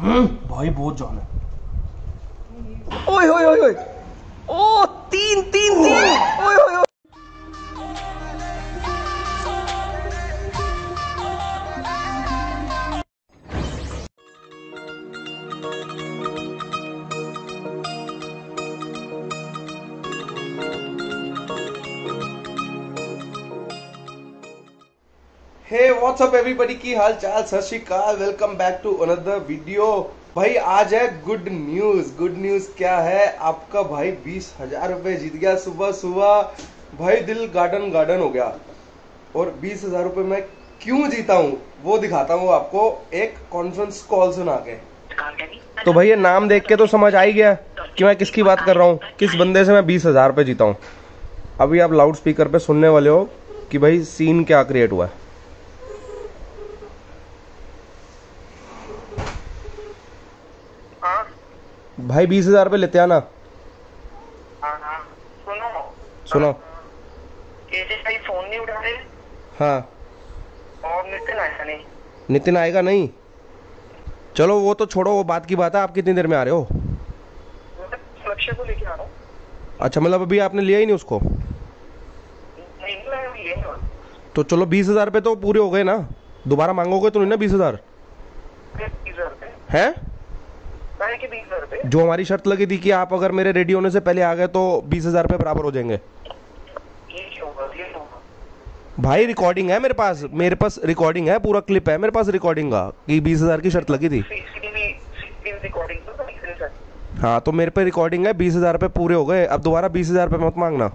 भाई बहुत जान है। ओए ओए ओए ओए, ओ तीन तीन तीन, ओए ओए ओए। हे व्हाट्सअप एवरीबॉडी, की हाल चाल, सत श्री अकाल, welcome back to another video. भाई आज है गुड न्यूज। गुड न्यूज क्या है? आपका भाई 20,000 रुपए जीत गया सुबह सुबह। भाई दिल गार्डन गार्डन हो गया। और 20,000 रुपए मैं क्यों जीता हूँ वो दिखाता हूँ आपको एक कॉन्फ्रेंस कॉल सुना के। तो भैया नाम देख के तो समझ आ ही गया कि मैं किसकी बात कर रहा हूँ, किस बंदे से मैं 20,000 रुपए जीता हूँ। अभी आप लाउड स्पीकर पे सुनने वाले हो कि भाई सीन क्या क्रिएट हुआ है। भाई 20,000 रुपए लेते आना। सुनो भाई फोन नहीं उठा रहे। हाँ, और नितिन आएगा नहीं। नितिन आएगा नहीं? चलो वो तो छोड़ो, वो बात की बात है। आप कितनी देर में आ रहे हो? लक्ष्य को लेके आ रहा हूँ। अच्छा, मतलब अभी आपने लिया ही नहीं उसको? नहीं, मैं लिए नहीं। तो चलो 20,000 रुपए तो पूरे हो गए ना। दोबारा मांगोगे तो नहीं ना 20,000? 20,000 रुपए है कि 20,000 रुपए जो हमारी शर्त लगी थी कि आप अगर मेरे रेडी होने से पहले आ गए तो 20,000 रुपए बराबर हो जाएंगे। ये होगा। भाई रिकॉर्डिंग है मेरे पास रिकॉर्डिंग है, पूरा क्लिप है मेरे पास रिकॉर्डिंग का कि 20,000 की शर्त लगी थी। सीसीटीवी रिकॉर्डिंग तो नहीं सर। हाँ, तो मेरे पे रिकॉर्डिंग है। 20,000 रुपए पूरे हो गए, अब दोबारा 20,000 रुपए मत मांगना।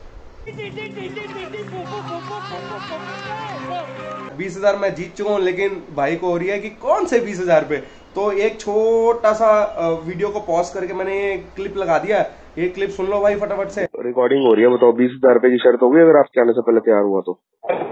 20,000 मैं जीत चुका हूँ, लेकिन भाई को हो रही है कि कौन से 20,000 रुपए। तो एक छोटा सा वीडियो को पॉज करके मैंने ये क्लिप लगा दिया। ये क्लिप सुन लो भाई फटाफट से। रिकॉर्डिंग हो रही है, बताओ 20,000 रुपए की शर्त होगी अगर आपके आने से पहले तैयार हुआ तो?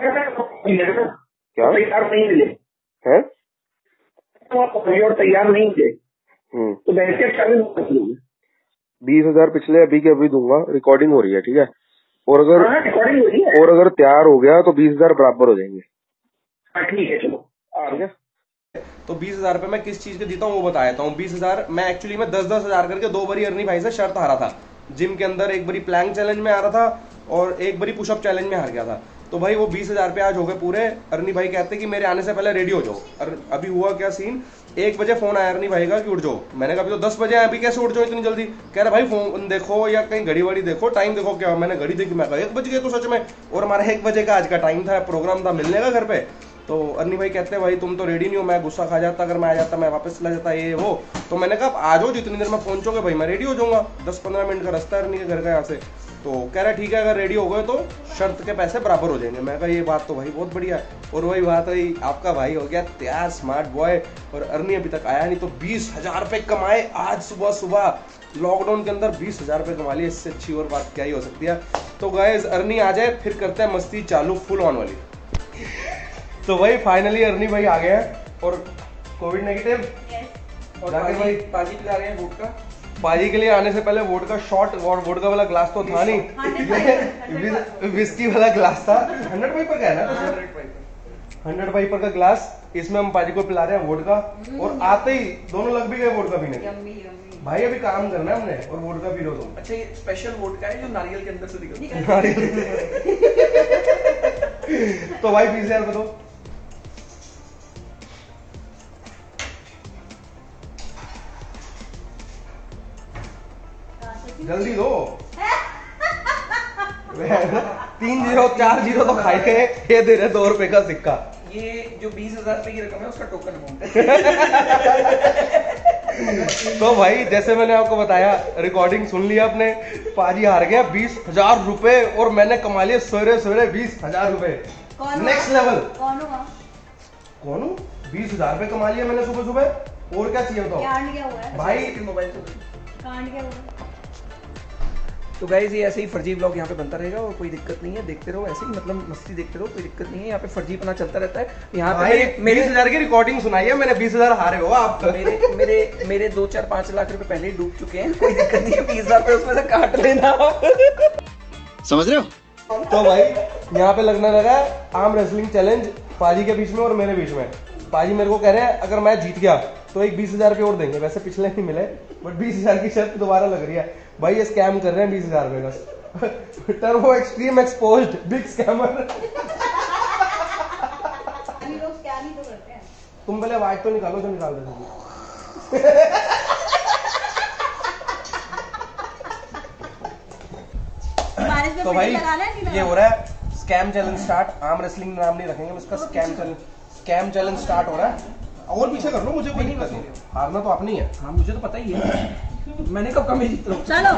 क्या तैयार नहीं मिले है? तो आप तैयार नहीं मिले तो वैसे 20,000 पिछले अभी के अभी दूंगा। रिकॉर्डिंग हो रही है, ठीक है? और रिकॉर्डिंग हो रही है, और अगर तैयार हो गया तो 20,000 बराबर हो जाएंगे। ठीक है चलो। ठीक है, तो 20,000 रुपए मैं किस चीज के जीता हूँ वो बता देता हूँ। 20,000 मैं एक्चुअली में 10-10 हजार करके 2 बारी अर्नी भाई से शर्त हारा था जिम के अंदर। एक बारी प्लैंक चैलेंज में आ रहा था और एक बारी पुशअप चैलेंज में हार गया था। तो भाई वो 20,000 रुपए आज हो गए पूरे। अर्नी भाई कहते कि मेरे आने से पहले रेडी हो जाओ। और अभी हुआ क्या सीन, 1 बजे फोन आया अर्नी भाई का कि उठ जाओ। मैंने कहा अभी तो 10 बजे आया, अभी कैसे उठ जाओ इतनी जल्दी? कह रहा भाई फोन देखो या कहीं घड़ी वड़ी देखो, टाइम देखो। क्या मैंने घड़ी देखी, मैं कहा 1 बज गए तो सच में। और हमारा 1 बजे का आज का टाइम था, प्रोग्राम था मिलने का घर पे। तो अर्नी भाई कहते हैं भाई तुम तो रेडी नहीं हो। मैं गुस्सा खा जाता अगर मैं आ जाता, मैं वापस चला जाता ये वो। तो मैंने कहा आ जाओ, जितनी देर में पहुंचोगे भाई मैं रेडी हो जाऊंगा। 10-15 मिनट का रास्ता है अर्नी के घर का यहाँ से। तो कह रहा ठीक है, अगर रेडी हो गए तो शर्त के पैसे बराबर हो जाएंगे। मैं कहा ये बात तो भाई बहुत बढ़िया है। और वही बात है, आपका भाई हो गया तैयार, स्मार्ट बॉय। और अर्नी अभी तक आया नहीं, तो 20,000 रुपए कमाए आज सुबह सुबह। लॉकडाउन के अंदर 20,000 रुपए कमा लिए, इससे अच्छी और बात क्या ही हो सकती है। तो गाइस अर्नी आ जाए, फिर करते हैं मस्ती चालू फुल ऑन वाली। तो भाई फाइनली अर्नी भाई आ गए हैं और कोविड नेगेटिव। और भाई पाजी पिला रहे हैं वोडका। पाजी के लिए आने से पहले वोडका शॉट और वोडका वाला ग्लास तो था नहीं, विस्की वाला ग्लास था। 100 पाइपर का है ना? 100 पाइपर का ग्लास। इसमें हम पाजी को पिला रहे हैं वोडका। और आते ही दोनों लग भी गए वोडका पीने। भाई अभी काम करना है हमने और वोडका पी लो तुम। अच्छा, ये स्पेशल वोडका है जो नारियल के अंदर से निकलता है। तो भाई 20,000 रुपए दो। जल्दी दो। 3 0 4 0 तो खाए थे, ये दे रहे 2 रुपए का सिक्का। ये जो 20,000 रुपए की रकम है उसका टोकन अमाउंट है। तो भाई जैसे मैंने आपको बताया, रिकॉर्डिंग सुन लिया आपने, पाजी हार गया 20,000 रुपए और मैंने कमा लिए सवेरे सवेरे 20,000 रुपए। Next level. कौन हूँ? 20,000 रुपए कमा लिया मैंने सुबह सुबह। और क्या चाहिए बताओ भाई? मोबाइल तो गाइस ये ऐसे ही फर्जी ब्लॉग यहाँ पे बनता रहेगा और कोई दिक्कत नहीं है, देखते रहो ऐसे ही, मतलब मस्ती देखते रहो, कोई दिक्कत नहीं है। यहाँ पे फर्जीपना चलता रहता है। यहाँ पे मेरे 20,000 की रिकॉर्डिंग सुनाई है मैंने। 20,000 हारे हो आप। मेरे 2-4-5 लाख रुपए पहले ही डूब चुके हैं, कोई दिक्कत नहीं है। 20,000 रुपए उसमें से काट लेना। समझ रहे हो? तो भाई यहाँ पे लगने लगा आर्म रेसलिंग चैलेंज पाजी के बीच में और मेरे बीच में। पाजी मेरे को कह रहे हैं अगर मैं जीत गया तो एक 20,000 रुपये और देंगे। वैसे पिछले नहीं मिले, बट 20,000 की शर्त दोबारा लग रही है भाई। ये स्कैम कर रहे हैं 20,000 रुपये का। Turbo extreme exposed big scammer. तुम पहले आवाज तो निकालो जो निकाल रहे थे। तो भाई ये हो रहा है scam challenge start. Arm wrestling नाम नहीं रखेंगे इसका, स्कैम चैलेंज स्टार्ट हो रहा है। और पीछे कर लो, मुझे कोई दिक्कत नहीं, हारना तो आपने ही है। हाँ मुझे तो पता ही है, मैंने कब कमी जीत लो। चलो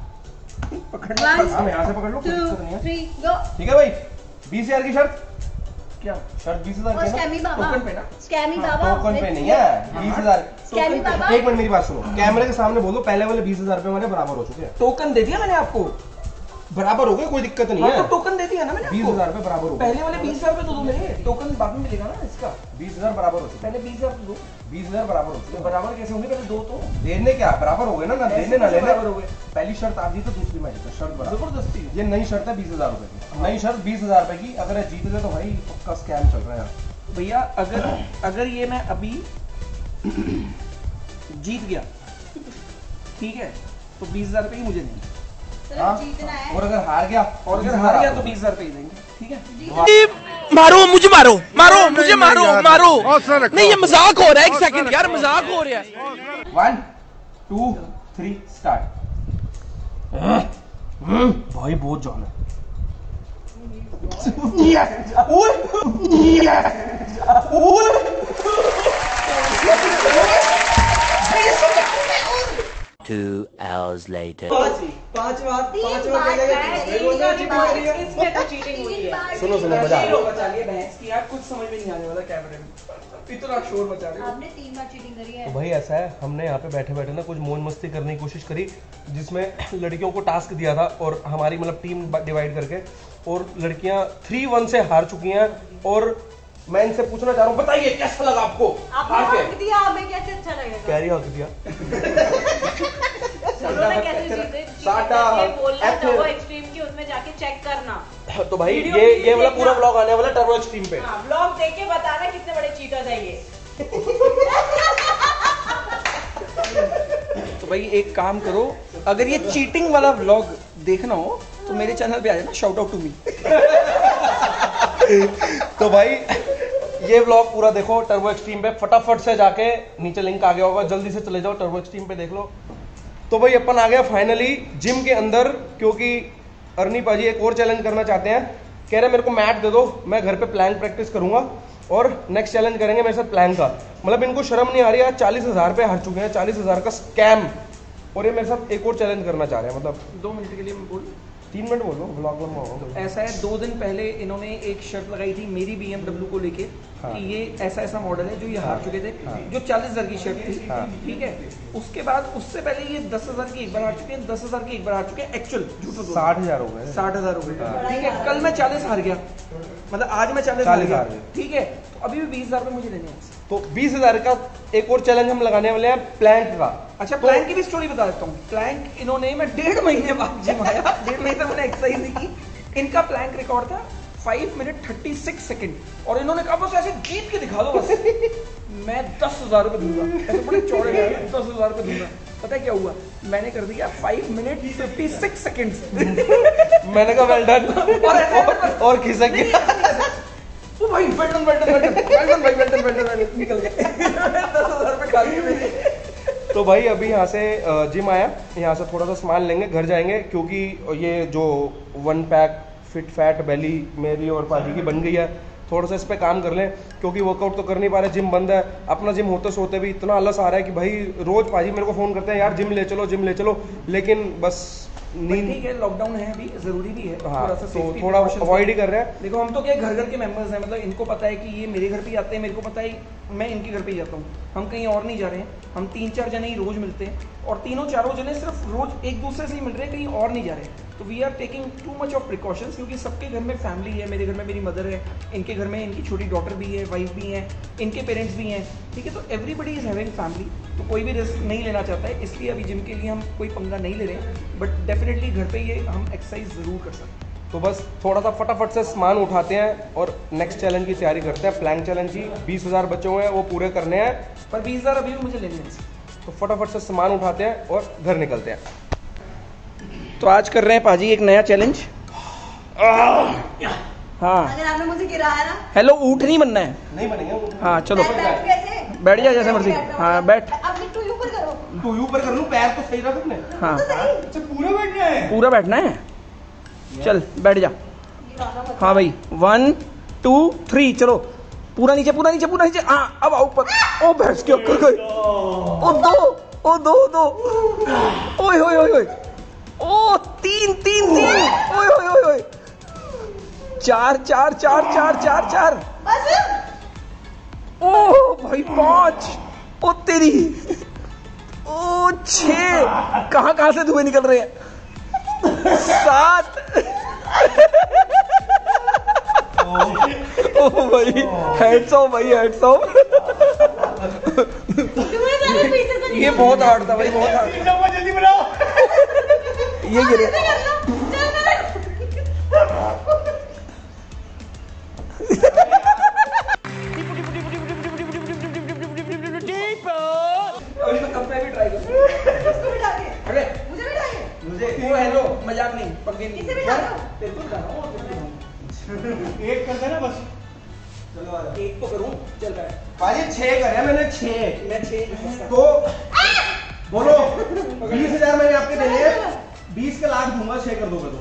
हाँ यहाँ से पकड़ लो, कोई दिक्कत नहीं है। ठीक है भाई, 20,000 की शर्त। क्या शर्त? 20,000 की टोकन पे ना? स्कैमी बाबा टोकन पे नहीं है, 20,000। स्कैमी बाबा एक मिनट मेरी बात सुनो, कैमरे के सामने बोल दो, पहले वाले 20,000 रुपए हमारे बराबर हो चुके हैं। टोकन दे दिया मैंने आपको, बराबर हो गए, कोई दिक्कत नहीं है। तो टोकन दे दिया ना मैंने। 20,000 रुपए बराबर हो गए। पहले वाले 20,000 रुपए तो दो मेरे, टोकन बाद में मिलेगा ना इसका। 20,000 बराबर हो चुके। पहले 20,000 तो दो। 20,000 बराबर हो तो चुके। बराबर कैसे होंगे? पहले दो तो देने क्या बराबर हो गए ना, देने ना लेने बराबर हो गए। पहली शर्त आप जीते, दूसरी मैं जीता, शर्त बराबर। जबरदस्ती। ये नई शर्त है 20,000 रुपए की, नई शर्त 20,000 रुपए की। अगर ये जीत गए तो भाई पक्का स्कैम चल रहा है भैया। अगर ये मैं अभी जीत गया, ठीक है, तो 20,000 रुपए ही मुझे देंगे। हाँ? जीतना है। और अगर हार गया, और अगर हार गया तो 20,000 रुपए ही देंगे, ठीक है? मारो मुझे, मारो मारो मुझे, मारो मारो। नहीं ये मजाक हो रहा है, एक सेकंड यार, मजाक हो रहा है। 1 2 3 स्टार्ट। भाई बहुत जान है। Two hours later. पांच बार चीटिंग हुई है। सुनो मजा आ रहा है। बचा लिए बहस की यार, कुछ समझ में नहीं आने वाला कैमरे में, इतना शोर मचा रहे हो। आपने 3 बार चीटिंग करी है। तो भाई ऐसा है, हमने यहाँ पे बैठे बैठे ना कुछ मौज मस्ती करने की कोशिश करी, जिसमें लड़कियों को टास्क दिया था और हमारी मतलब टीम डिवाइड करके, और लड़कियां 3-1 से हार चुकी हैं। और मैं इनसे पूछना चाह रहा हूँ, बताइए कैसा लगा आपको हार के? आपने दिया, हमें कैसे अच्छा लगेगा? कैरी हक दिया। उन्होंने कैसे जीते? साटा ये बोलना हक। टर्बो एक्सट्रीम की, उसमें जाके चेक करना। तो भाई ये वाला पूरा ब्लॉग आने वाला टर्बो एक्सट्रीम पे। हाँ, ब्लॉग देख के बताना कितने बड़े चीटर्स हैं ये। तो भाई एक काम करो, अगर ये चीटिंग वाला व्लॉग देखना हो तो मेरे चैनल पे आ जाना, शाउट आउट टू मी। तो भाई ये व्लॉग पूरा देखो टर्बो एक्सट्रीम पे, फटाफट से जाके नीचे लिंक आ गया होगा, जल्दी से चले जाओ टर्बो एक्सट्रीम पे देख लो। तो भाई अपन आ गया फाइनली जिम के अंदर, क्योंकि अर्नी पाजी एक और चैलेंज करना चाहते हैं। कह रहे मेरे को मैट दे दो, मैं घर पे प्लैंक प्रैक्टिस करूंगा और नेक्स्ट चैलेंज करेंगे मेरे साथ प्लैंक का। मतलब इनको शर्म नहीं आ रही, आज 40,000 पे हार चुके हैं, 40,000 का स्कैम, और ये मेरे साथ एक और चैलेंज करना चाह रहे हैं। मतलब 2 मिनट के लिए मैं बोल 3 मिनट बोलो, ब्लॉग बनवाओ। ऐसा है, 2 दिन पहले इन्होंने एक शर्त लगाई थी मेरी BMW को लेके, हाँ। कि ये ऐसा मॉडल है जो ये हार चुके थे, हाँ। जो 40,000 की शर्त थी, हाँ। ठीक है। उसके बाद उससे पहले ये 10,000 की एक बार हार चुके हैं, 10,000 की एक बार हार चुके हैं, एक्चुअल झूठ 60,000 हो गए। 60,000 हो गए, हाँ। ठीक है। कल मैं 40 हार गया, मतलब आज मैं 40 हार गया, ठीक है। तो अभी भी 20,000 रुपए मुझे देने हैं। तो 20,000 का एक और चैलेंज हम लगाने वाले हैं प्लैंक का। अच्छा, प्लैंक की भी स्टोरी बता देता हूँ। प्लैंक इन्होंने, मैं 1.5 महीने बाद जिम आया, 1.5 महीने तक मैंने एक्सरसाइज नहीं की। इनका प्लैंक रिकॉर्ड था 5 मिनट 36 सेकंड, और इन्होंने कहा बस ऐसे जीत के दिखा दो बस। मैं 10,000 रुपए दूंगा, ऐसे बड़े चौड़े 10,000 रुपए दूंगा। पता है क्या हुआ? मैंने कर दिया 5 मिनट 56 सेकंड्स। मैंने कहा वेल डन, और खिसक गया। ओ भाई वेल्डन भाई वेल्डन निकल गए। 10,000 रुपए खा लिए मेरे। तो भाई अभी यहाँ से जिम आया, यहाँ से थोड़ा सा सामान लेंगे, घर जाएंगे, क्योंकि ये जो 1 पैक फिट फैट बेली मेरी और पाजी की बन गई है, थोड़ा सा इस पे काम कर लें, क्योंकि वर्कआउट तो कर नहीं पा रहे, जिम बंद है। अपना जिम होते सोते भी इतना आलस आ रहा है कि भाई रोज पाजी मेरे को फोन करते हैं, यार जिम ले चलो, लेकिन बस नींद। ठीक है, लॉकडाउन है अभी, जरूरी भी है। हाँ, थोड़ा सा तो safety थोड़ा precautions अवॉइड ही कर रहे हैं। देखो, हम तो क्या घर के मेंबर्स हैं, मतलब इनको पता है कि ये मेरे घर पे ही आते हैं, मेरे को पता है मैं इनके घर पे ही जाता हूँ, हम कहीं और नहीं जा रहे हैं। हम 3-4 जने ही रोज मिलते हैं, और तीनों चारों जने सिर्फ रोज एक दूसरे से ही मिल रहे हैं, कहीं और नहीं जा रहे। तो we are taking too much of precautions, क्योंकि सबके घर में फैमिली है। मेरे घर में मेरी मदर है, इनके घर में इनकी छोटी डॉटर भी है, वाइफ भी है, इनके पेरेंट्स भी हैं, ठीक है। तो एवरीबडी इज हैविंग फैमिली, तो कोई भी रिस्क नहीं लेना चाहता है, इसलिए अभी जिम के लिए हम कोई पंगा नहीं ले रहे हैं। बट डेफिनेटली घर पे ये हम एक्सरसाइज जरूर कर सकते हैं। तो बस थोड़ा सा फटाफट से सामान उठाते हैं और नेक्स्ट चैलेंज की तैयारी करते हैं। प्लैंक चैलेंज की 20,000 बचे हुए हैं, वो पूरे करने हैं। पर 20,000 अभी भी मुझे लेने हैं। तो फटाफट से सामान उठाते हैं और घर निकलते हैं। तो आज कर रहे हैं पाजी एक नया चैलेंज। हाँ अगर आपने मुझे गिराया ना, हेलो, ऊँट नहीं बनना है। नहीं बनेंगे। हाँ चलो बैठ कैसे? बैठ जा जैसे मर्जी। हाँ बैठ। अब टू यू पर करो। टू यू पर कर लूं, पैर तो सही रहा तुमने। हाँ अच्छा पूरा बैठना है। पूरा बैठना है। चल बैठ जा। हाँ भाई 1 2 3 चलो। पूरा नीचे पूरा नीचे पूरा नीचे। हाँ अब आओ ऊपर। ओ भैंस के ऊपर गई। ओ दो ओए होए होए होए। ओ 3 ओए होए होए होए। 4 ओ भाई 5। ओ तेरी। ओ 6। कहाँ से धुएं निकल रहे हैं। 7। ओ भाई हेड्स ऑफ भाई, हेड्स ऑफ। ये बहुत हार्ड था भाई, बहुत हार्ड। जल्दी बनाओ। ये गिरे। अभी मैं कब पे भी ट्राई करूँ। अरे मुझे भी डालिए। मुझे वो है लो, मजाक नहीं, पक्के नहीं। इसे भी डालो। तेरे को डालो। एक कर देना बस। चलो एक तो करूँ, चल रहा है। भाई 6 करे मैंने, 6। मैं 6 तो बोलो 20,000 मैंने आपके देने हैं, 20 के लाख दूंगा, 6 कर दोगे तो।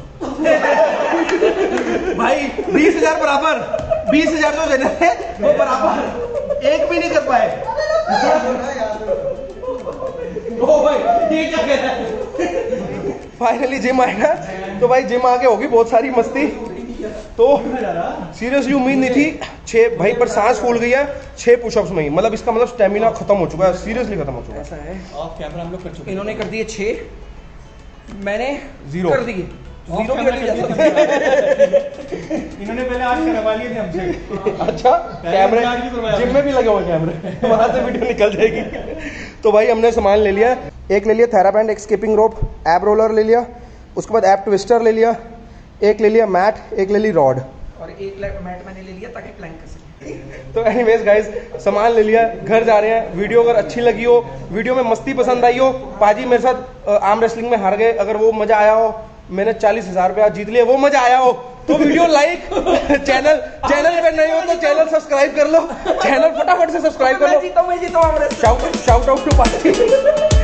भाई 20,000 बराबर, 20,000 तो देना है वो बराबर, एक भी नहीं कर पाए। ओ भाई ये क्या कह रहा है। फाइनली जिम आएगा, तो भाई जिम आके होगी बहुत सारी मस्ती। तो सीरियसली उम्मीद नहीं थी 6 भाई, पर सांस फूल गई है 6 पुशअप्स में ही। मतलब इसका मतलब स्टेमिना खत्म हो चुका है, सीरियसली खत्म हो चुका है। ऐसा है। ऑफ कैमरा हम लोग कर चुके। इन्होंने कर दिए 6, मैंने 0 कर दिए। 0 भी कर दिया। इन्होंने पहले आज करवा लिए थे हमसे। अच्छा कैमरे जिम में भी लगे हुए कैमरे, वहां से वीडियो निकल जाएगी। तो भाई हमने सामान ले लिया, एक ले लिया थेराबैंड, एक स्किपिंग रोप, एब रोलर ले लिया, उसके बाद एब ट्विस्टर ले लिया, एक ले लिया मैट, एक ले ली रॉड, और एक मैट मैंने ले लिया ताकि प्लैंक कर सके। तो एनीवेज गाइस सामान ले लिया, घर जा रहे हैं। वीडियो अगर अच्छी लगी हो, वीडियो में मस्ती पसंद आई हो, पाजी मेरे साथ आर्म रेसलिंग में हार गए, अगर वो मजा आया हो, मैंने 40,000 रुपया जीत लिए, वो मजा आया हो, तो वीडियो लाइक, चैनल पे नहीं हो तो चैनल सब्सक्राइब कर लो, चैनल फटाफट से सब्सक्राइब कर लो। मैं जीता हूँ arm wrestling. Shout out to पाजी।